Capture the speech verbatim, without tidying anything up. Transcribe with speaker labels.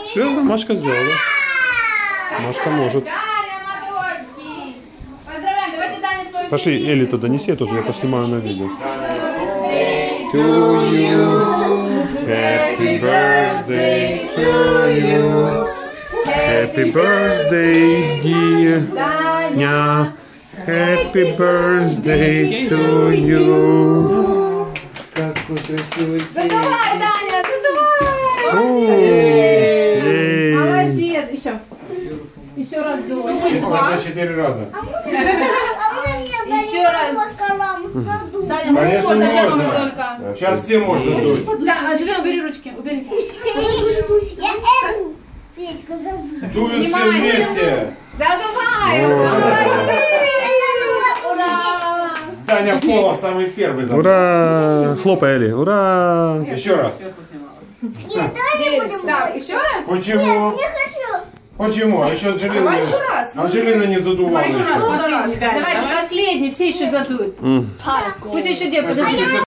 Speaker 1: Серьезно, Машка сделала. Машка может. Пошли, Элли туда неси, я тоже я поснимаю на видео. To you, happy birthday to you, happy birthday, dear Даня, happy birthday to you.
Speaker 2: Какой красивый день.
Speaker 3: Давай, Даня, давай. Молодец, еще. Еще раз дуй.
Speaker 4: Четыре раза.
Speaker 3: Еще раз. Даня,
Speaker 4: Конечно,
Speaker 3: можно, сейчас
Speaker 4: можно.
Speaker 3: мы только.
Speaker 4: Сейчас все можно дуть.
Speaker 3: Да, Анжелина, убери ручки, убери.
Speaker 5: Я эту Федьку зову.
Speaker 4: Дуют все вместе.
Speaker 3: Задувай! Ура!
Speaker 4: Таня Полов самый первый. забыл.
Speaker 1: Ура! Хлопай, Элли, ура!
Speaker 4: Еще раз.
Speaker 3: Так, еще раз?
Speaker 4: Почему?
Speaker 5: Не хочу.
Speaker 4: Почему? А еще Анжелина,
Speaker 3: Давай еще раз.
Speaker 4: Последний. Анжелина не задувала.
Speaker 3: Давай еще раз,
Speaker 4: еще.
Speaker 3: последний. Давай, последний, все еще задуют. Пусть еще девушка.